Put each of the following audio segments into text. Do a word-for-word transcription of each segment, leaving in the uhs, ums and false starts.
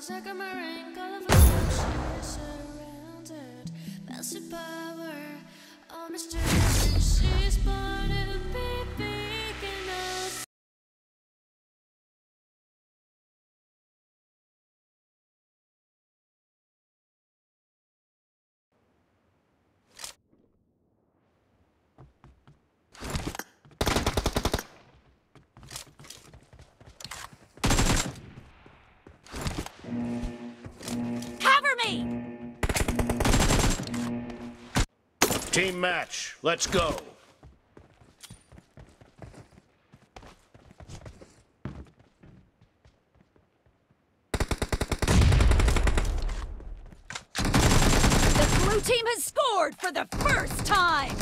like a marine, colorful structure surrounded, passive power, all mysterious. She's born to be big enough. Cover me! Team match, let's go. The blue team has scored for the first time!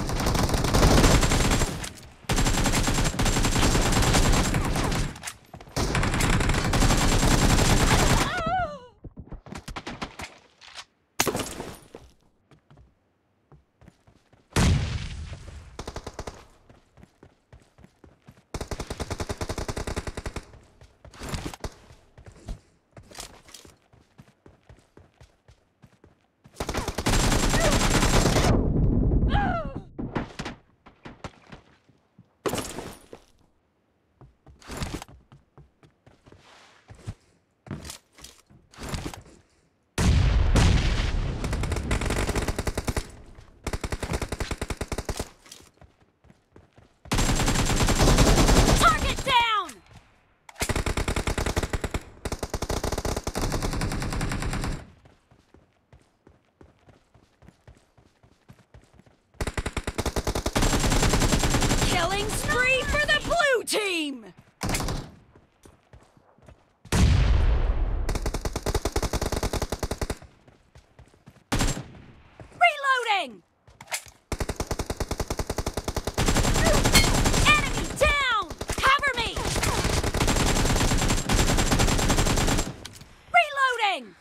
Killing spree for the blue team! Reloading! Enemy down! Cover me! Reloading!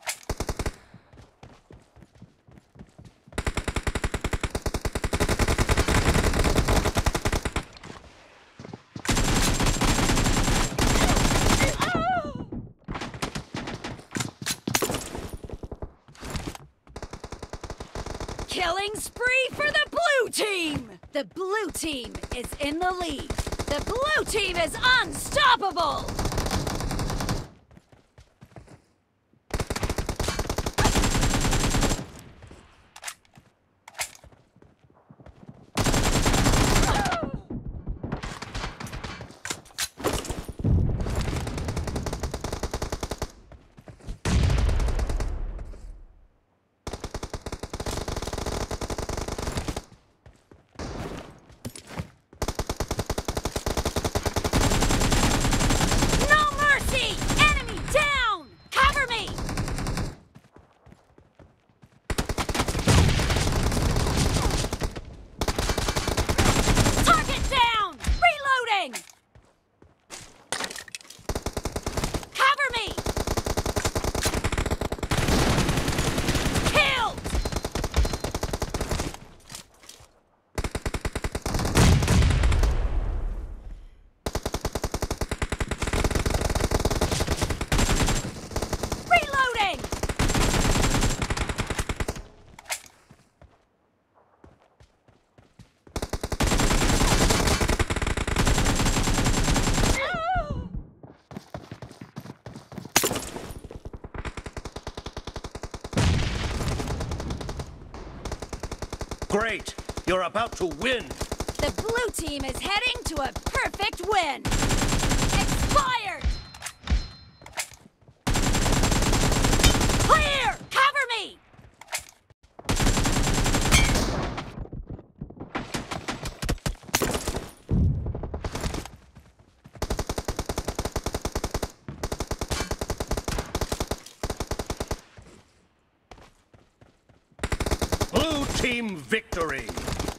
Killing spree for the blue team! The blue team is in the lead. The blue team is unstoppable! Great! You're about to win! The blue team is heading to a perfect win! Expired! Clear! Cover me! Blue team victory!